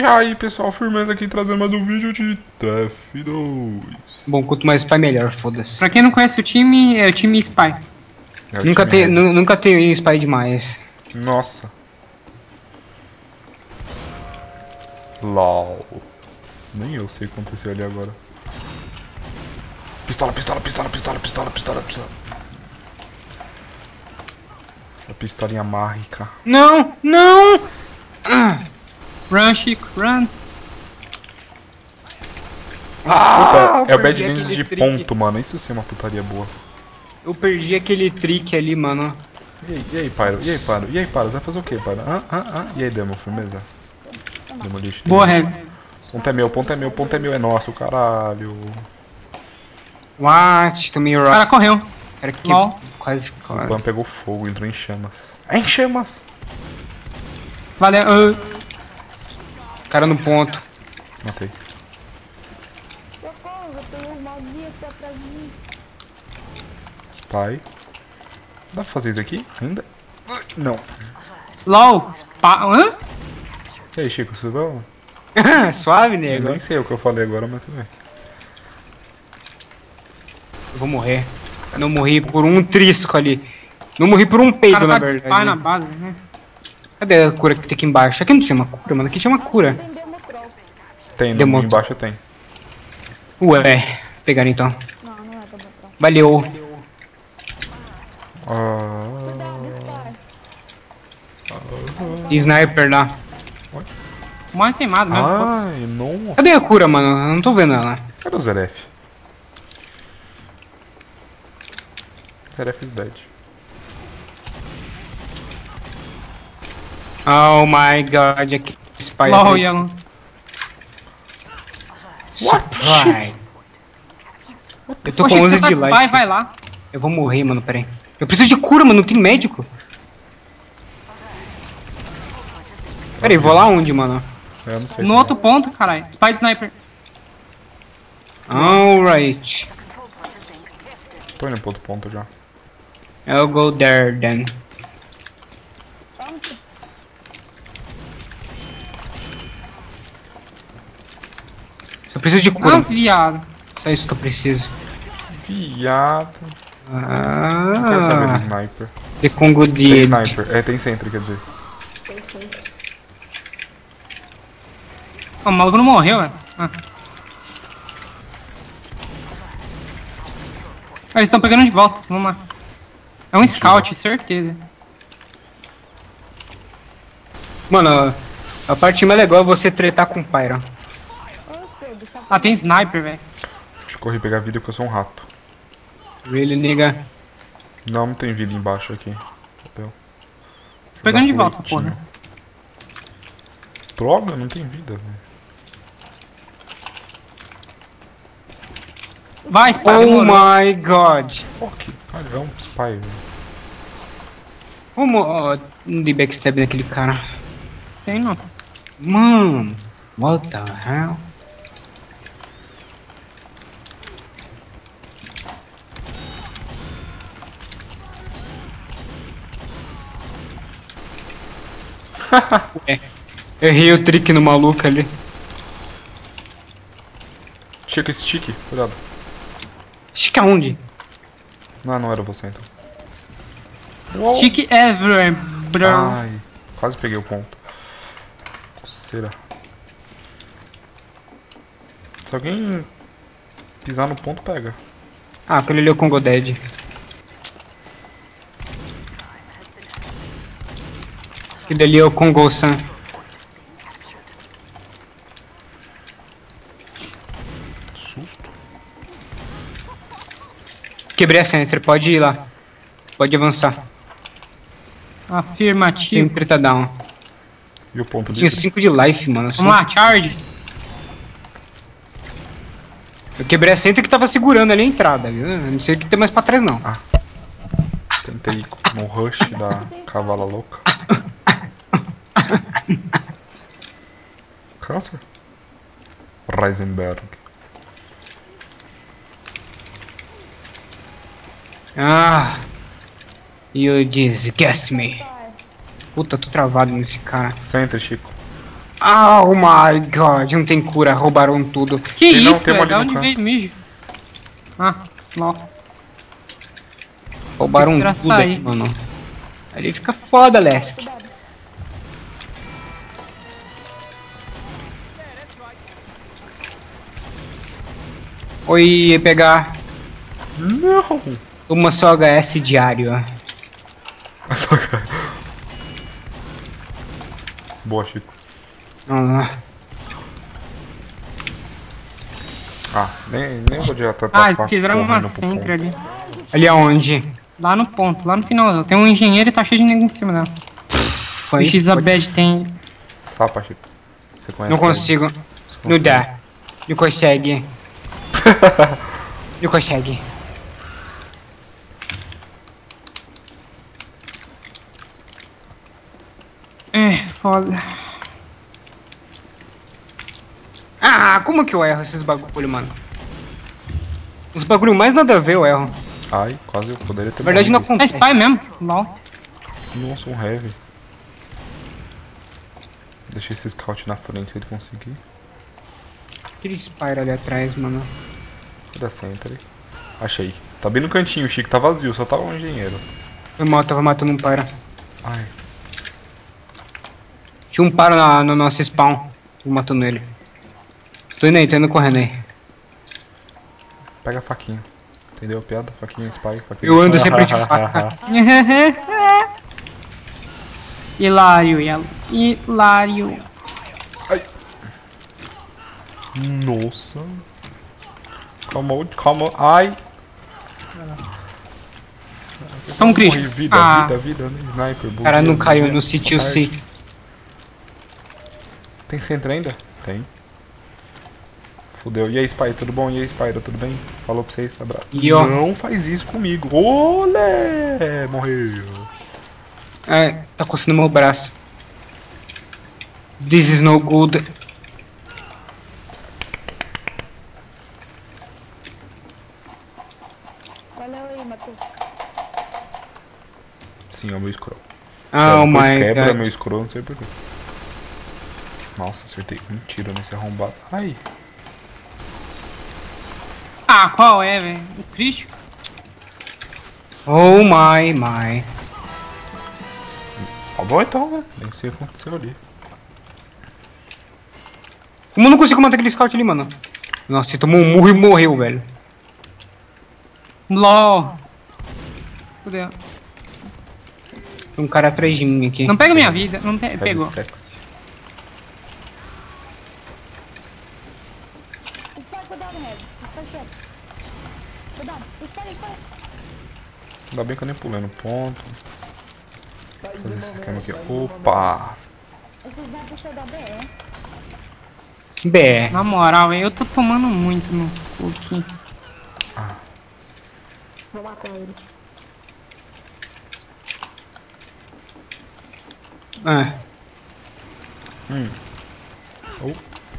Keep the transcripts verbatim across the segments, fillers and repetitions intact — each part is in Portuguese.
aí pessoal, firmeza aqui trazendo mais um vídeo de T F dois. Bom, quanto mais spy melhor, foda-se. Pra quem não conhece o time, é o time Spy. É o Nunca time tem, Red. nu- nunca tem spy demais. Nossa. LOL. Nem eu sei o que aconteceu ali agora. Pistola, pistola, pistola, pistola, pistola, pistola, pistola. A pistolinha mágica. Não, não! Ah, Run, Chico, run. ah, é eu o Bad perdi Games aquele de trick. ponto, mano. Isso sim é uma putaria boa. Eu perdi aquele trick ali, mano. E aí, e aí, Pyro? E aí, Pyro? E aí, Pyro? Você vai fazer o que, Pyro? Ah, ah, ah. E aí, Demo? Firmeza? Demolition. Boa, Heavy. Ponto é meu, ponto é meu, ponto é meu, é nosso, caralho. What? Tomei O rock. cara correu. Era que Mal. quase, O Pan quase. pegou fogo, entrou em chamas. É em chamas! Valeu. Uh, Cara no ponto. Matei. Socorro, eu tenho um maldito atrás de mim. Spy. Dá pra fazer isso aqui ainda? Não. LOL. Spy. Hã? E aí, Chico, você vai? Suave, Eu nego. nem sei o que eu falei agora, mas tudo bem. Eu vou morrer. Não morri por um trisco ali. Não morri por um O peido, cara na tá de verdade. Spy na base, né? Cadê a cura que tem aqui embaixo? Aqui não tinha uma cura, mano. Aqui tinha uma cura. Tem Demotrol. Tem, no, Demônio. embaixo tem. Ué, pegaram então. Não, não é Demotrol. Valeu. Ah, Cuidado, Sniper lá. Mó queimado mesmo. foda-se. ai, não. Cadê a cura, mano? Eu não tô vendo ela. Cadê o Zeref? Zeref is dead. Oh my god, aqui spy. LOL, Yellow. Vai. Eu tô Poxa, com você onze tá de de Spy, life. vai lá. Eu vou morrer, mano, peraí. Eu preciso de cura, mano, não tem médico. Peraí, vou lá onde, mano? Eu não sei. No outro ponto, caralho. Spy de Sniper. Alright. Tô indo pro outro ponto já. I'll go there then. Eu preciso de Ah, cura. viado. Só isso que eu preciso. Viado. Não quero saber do Ah, sniper. The Congo Tem dele. sniper. É, tem sentry, quer dizer. Ah, o maluco não morreu, velho. Ah. Ah, eles estão pegando de volta. Vamos lá. É um scout, certeza. Mano, a parte mais legal é você tretar com o Pyro. Ah, tem sniper, velho. Deixa eu correr pegar vida porque eu sou um rato. Really, nigga? Não, não tem vida embaixo aqui. Papel. Pegando de Dá volta, leitinho. porra. Droga, não tem vida, velho. Vai, Spy. Oh demorou. my god. Fuck. Cara, é um spy, velho. Como ó, não dei backstab naquele cara? Sei não. Mano, what the hell? É, errei o trick no maluco ali. Chico, esse stick. Cuidado. Chica onde? Não, não era você então. Stick ever, bro. Ai, quase peguei o ponto. Coceira. Se alguém pisar no ponto, pega. Ah, aquele ali é o Congo Dead. Aquele ali é o Congo-san. Susto. Quebrei a Sentry, pode ir lá. Pode avançar. Afirmativo. Sentry tá down. E o ponto Tinha dele? cinco de life, mano. Vamos lá, charge. Eu quebrei a Sentry que tava segurando ali a entrada, viu? Eu não sei o que tem mais pra trás, não. Tentei ir no rush da cavala louca. Câncer? Reisenberg. Ah, you disgust me. Puta, tô travado nesse cara. Sentry, Chico. Oh my god, não tem cura, roubaram tudo. Que Tem não, isso, tem uma velho? ali Da no onde canto. veio mijo? Ah, lol. Roubaram Tem que tudo esperar sair. aqui, mano. Ali fica foda, Lesk. Oi, ia pegar Não! uma só H S diário. Boa, Chico. Ah, Ah, nem, nem vou adiantar. Ah, eles fizeram uma centra ali. ali aonde? Lá no ponto, lá no final. Tem um engenheiro e tá cheio de nego em cima dela. Foi? O X-Abed tem. Sapa, Chico. Você conhece? Não consigo. ele? Você Não consegue? dá. Não consegue. Não consegue. É, foda. Ah, como que eu erro esses bagulho, mano? Os bagulho mais nada a ver eu erro. Ai, quase eu poderia ter Na verdade não morrido. É acontece. spy mesmo, lol. Nossa, um heavy. Deixei esse scout na frente se ele conseguir. Aquele Spyro ali atrás, mano. Cadê a sentry? Achei. Tá bem no cantinho, o Chico tá vazio, só tava um engenheiro. Foi mal, tava matando um para. Ai, Tinha um para na- no nosso spawn. Tô matando ele. Tô indo aí, tô indo correndo aí. pega a faquinha. Entendeu a piada? Faquinha, spy, faquinha. Eu ando sempre de faca. Hilário, Hilário. Hilário. Nossa. Calma, calma. Ai. Então, Cristo. Morri, vida, Ah. vida, vida, né? Sniper, O cara não bugueia, caiu bugueia. no sítio Boa C. tarde. Tem centro ainda? Tem. Fudeu. E aí, Spy, tudo bom? E aí, Spyro, tudo bem? Falou pra vocês, abraço. E ó. Não faz isso comigo. Olé! Morreu. É, tá coçando meu braço. This is no good. Valeu aí, Matheus. Sim, é o meu scroll. Oh Depois my quebra god. meu scroll, não sei porquê. Nossa, acertei um tiro nesse arrombado. Ai. Ah, qual é, velho? O Cristo? Oh my my. Tá bom então, né? Nem sei o que aconteceu ali. Como eu não consigo matar aquele scout ali, mano? Nossa, ele tomou um murro e morreu, velho. LOL. Fudeu. Tem um cara atrás de mim aqui. Não pega minha vida. Não pe Heavy pegou. sexy. Espera, cuidado, Red. Espera quieto. Cuidado. Espera, espera. Ainda bem que eu nem pulei no ponto. Vou fazer esse esquema aqui. Opa! Esses vai puxar da B, hein? B. Na moral, velho, eu tô tomando muito no cu aqui. Vou matar ele. Ah. Hum. Oh.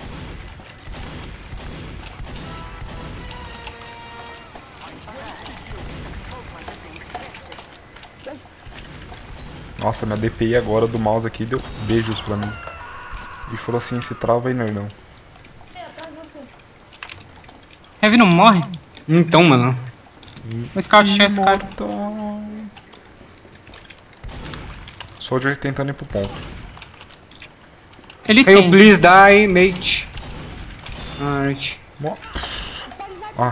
Nossa, minha D P I agora do mouse aqui deu beijos pra mim. E falou assim, se trava aí, nerdão. Heavy não morre? Então, mano. O Scout chefe, Scout. Soldier tentando ir pro ponto. Ele Can you tem. please die, mate? Alright. Mo- Ah,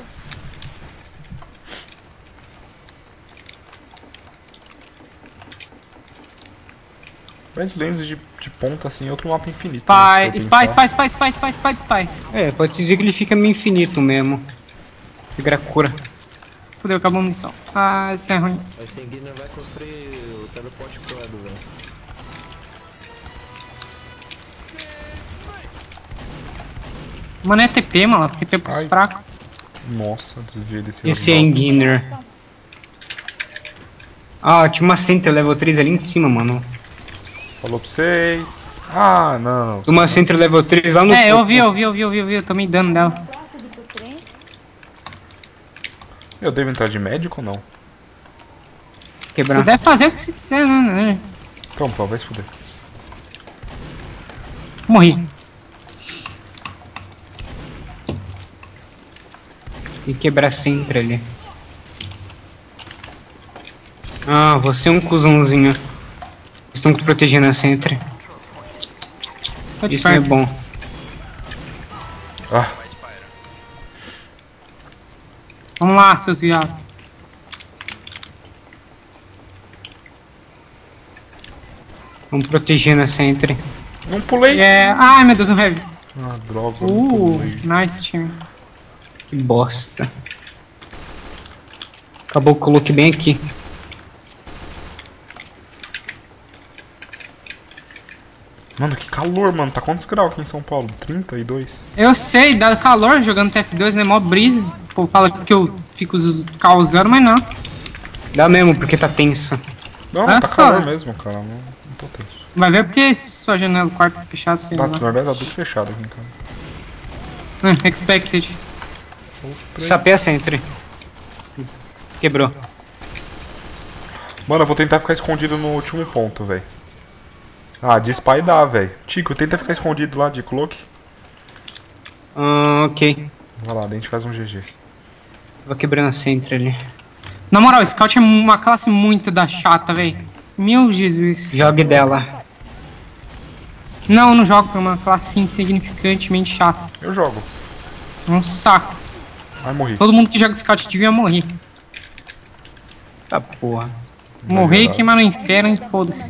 Badlands de, de ponta assim, outro mapa infinito. né, Spy, se for spy, pensar. spy, spy, spy, spy, spy, spy. É, pode dizer que ele fica meio infinito mesmo. Fica cura. Fudeu, acabou a munição. Ah, isso é ruim. A Senguina vai construir o teleporte prodo, velho. Mano, é T P, mano. T P pros Ai. fracos. Nossa, desviei desse Esse é orbital. Enginner. Ah, tinha uma Center level três ali em cima, mano. Falou pra vocês. Ah, não. Tinha uma Center level três lá no É, eu topo. vi, eu vi, eu vi, eu vi, eu vi. Eu tomei dano dela. Gosto de pro trem. Eu devo entrar de médico ou não? Quebrar. Você deve fazer o que você quiser, né? Então, pô, vai se fuder. Morri. E quebrar sempre ali. Ah, você é um cuzãozinho. Estão te protegendo a Sentry. Tô de Isso não é perto. bom. Ah, Vamos lá, seus viados. Vamos protegendo a Sentry. não pulei. É... Ai, meu Deus, um heavy. Ah, droga, não Uh, pulei. nice, time. Que bosta. Acabou, coloquei bem aqui. Mano, que calor, mano. Tá quantos graus aqui em São Paulo? trinta e dois? Eu sei, dá calor jogando T F dois, né? Mó brisa. O povo fala que eu fico z- causando, mas não. Dá mesmo, porque tá tenso. Não, Olha tá só. calor mesmo, cara. Não, não tô tenso. Vai ver porque sua janela do quarto fechado, sei Tá, lá. na verdade tá tudo fechado aqui em casa. Hum, expected. Sapei a Sentry. Quebrou. Mano, eu vou tentar ficar escondido no último ponto, velho. Ah, de spy dá, velho. Tico, tenta ficar escondido lá de cloak. Ah, ok. Vai lá, daí a gente faz um G G. Vou quebrando a Sentry ali. Na moral, Scout é uma classe muito da chata, velho. Meu Jesus. Jogue dela. Não, não jogo, é uma classe insignificantemente chata. Eu jogo. É um saco. Ai, morri. Todo mundo que joga Scout devia morrer. Tá porra. Morrer e queimar no inferno e foda-se.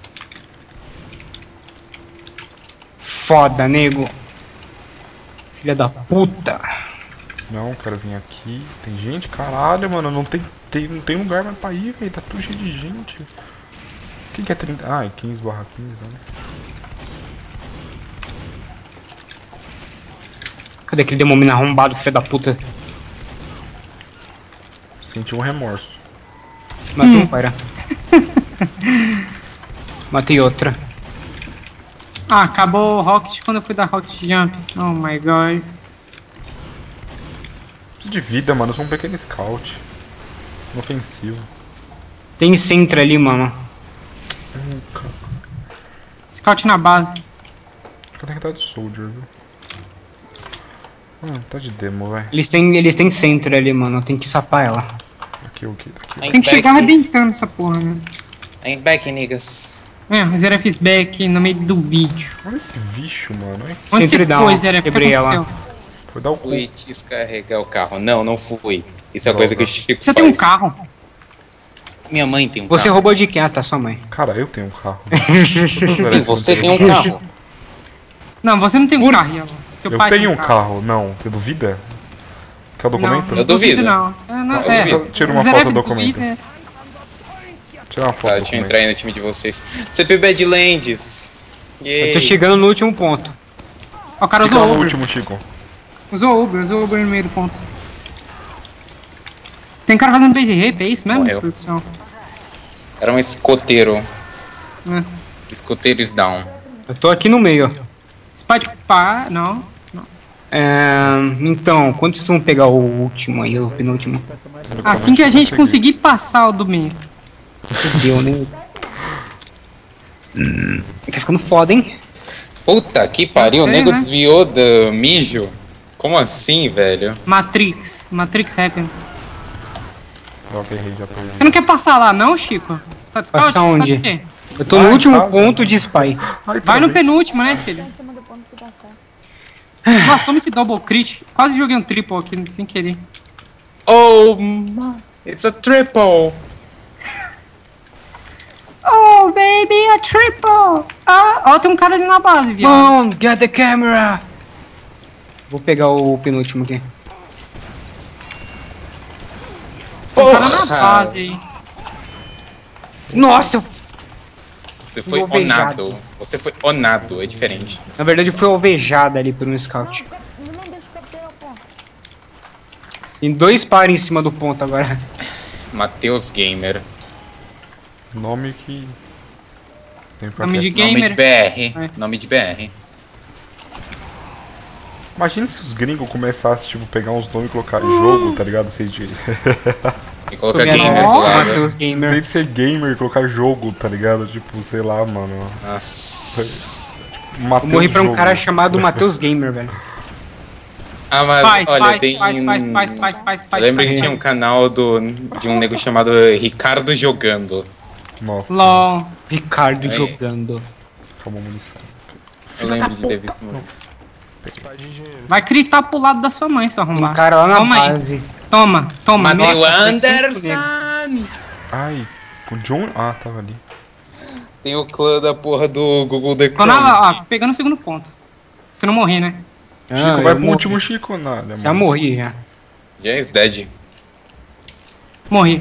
Foda, nego. Filha da puta. Não, quero vir aqui. Tem gente? Caralho, mano. Não tem, tem, não tem lugar mais pra ir, velho. Tá tudo cheio de gente. Quem que é trinta? Ah, é quinze barra quinze, né? Cadê aquele demônio arrombado, filha da puta? Senti um remorso. Matei um cara. Matei outra. Ah, acabou o Rocket quando eu fui dar Rocket Jump. Oh my god. Preciso de vida, mano. Eu sou um pequeno scout. Inofensivo. Tem Sentry ali, mano. Hum, cara. Scout na base. Acho que eu tenho que estar de soldier, viu? Ah, tá de demo, vai. Eles têm, eles têm Sentry ali, mano. Tem que sapar ela. Aqui, aqui, aqui. Tem que chegar arrebentando essa porra, né? I'm back, niggas. É, o Zerefis back no meio do vídeo. Olha esse bicho, mano. Hein? Onde Sempre você dá foi, um- Zeref? O que quebrei ela. aconteceu? Foi dar o cu. Fui descarregar o carro. Não, não fui. Isso é a coisa que o Chico Você tem um faz. carro. Minha mãe tem um Você carro. roubou de quem? Ah, tá, sua mãe. Cara, eu tenho um carro. Sim, você tem um carro. Não, você não tem um carro, Yellow. Seu Eu pai tenho tem um carro. Não, você duvida? Quer o documento? Não, Eu duvido. Não, é, não, Eu é. duvido. Tira uma Zeref foto do documento. duvida. Tira uma foto Tá, do deixa eu documento. entrar aí no time de vocês. C P Badlands. Eu tô Yay. chegando no último ponto. Ó, o cara Fica usou no Uber. último, Chico. Usou Uber, usou Uber no meio do ponto. Tem cara fazendo base rape, é isso mesmo, Morreu. produção? Era um escoteiro. É. Escoteiro is down. Eu tô aqui no meio, ó. Spot pá, não. É, então, quando vocês vão pegar o último aí, o penúltimo? Assim que a gente conseguir passar o do meio. Fudeu, né? Hum, tá ficando foda, hein? Puta que pariu, o sei, nego né? desviou do mijo. Como assim, velho? Matrix. Matrix happens. Droga, errei, já perdi. Você não quer passar lá, não, Chico? Você tá de scout? Passar Você tá onde? de quê? Eu tô no Vai, último tá, ponto de Spy. Ai, Vai no travei. penúltimo, né, filho? Em cima do ponto que passar. Nossa, toma esse double crit. Quase joguei um triple aqui, sem querer. Oh, my- it's a triple. Oh, baby, a triple! Ah, ó, tem um cara ali na base, viado. Come on, get the camera! Vou pegar o penúltimo aqui. Tem um cara na Porra! base aí. Nossa, eu- Você foi Alvejado. onado. Você foi onado, é diferente. na verdade foi alvejada ali por um scout. Não, não deixa o capel, pô. Tem dois pares em cima do ponto agora. Matheus Gamer. Nome que... Tem pra Nome de quê? Nome de gamer. B R. É. Nome de B R. Imagina se os gringos começassem, tipo, pegar uns nomes e colocar jogo, tá ligado? Sei de... E coloca Tô vendo gamer do ó, lado. Matheus Em Gamer. vez de ser gamer e colocar jogo, tá ligado? Tipo, sei lá, mano. Nossa. Eu Matheus morri pra um Jogo. cara chamado Matheus Gamer, velho. Ah, mas Faz, olha, faz, tem... faz, faz, faz, faz, faz, Eu faz, lembro faz, que tinha um canal do, de um nego chamado Ricardo Jogando. Nossa, LOL. Ricardo Aí. jogando. acabou a munição. Eu lembro de ter visto. Espada de engenheiro. Vai gritar pro lado da sua mãe, seu Um arrombado. cara lá na Toma aí. base. Toma, toma. Mateu Nossa, Anderson! Ai, o John... Ah, tava ali. Tem o clã da porra do Google The tô Chrome. na, ó, pegando o segundo ponto. Se não morrer, né? Ah, Chico, eu vai pro morri. último Chico, nada, Já morri, já. Já is dead. Morri.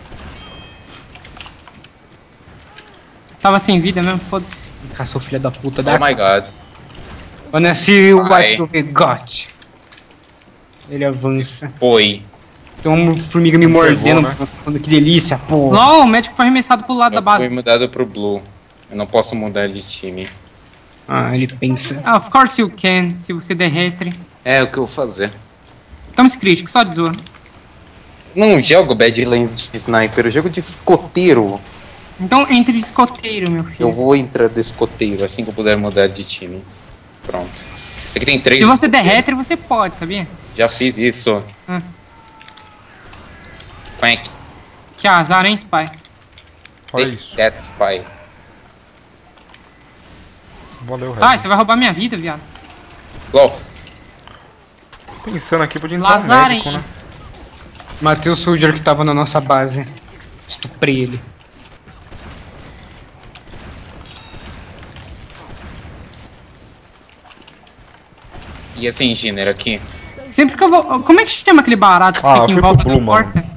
Tava sem vida mesmo, foda-se. Caçou filha da puta da... Oh my god. Wanna see Ai. what you got. Ele avança. Foi. Tem uma formiga me mordendo. né? Falando que delícia, pô. LOL, o médico foi arremessado pro lado da Eu fui base. mudado pro Blue. Eu não posso mudar de time. Ah, ele pensa. Ah, of course you can, se você derrete. É o que eu vou fazer. Estamos críticos, só de zoa. Não jogo Badlands de sniper, eu jogo de escoteiro. Então entre de escoteiro, meu filho. Eu vou entrar de escoteiro assim que eu puder mudar de time. Pronto. Aqui tem três. Se você escoteiros. derrete, você pode, sabia? Já fiz isso. Ah. Quack. Que azar, hein, Spy? Olha isso. That's spy. Valeu, Sai, Red. você vai roubar minha vida, viado. LOL. Pensando aqui, podia entrar um Lazarem. médico, né? Matei o soldier que tava na nossa base. Estuprei ele. E esse engenheiro aqui? Sempre que eu vou... Como é que chama aquele barato que Ah, fica em foi volta pro da Blue, mano. porta?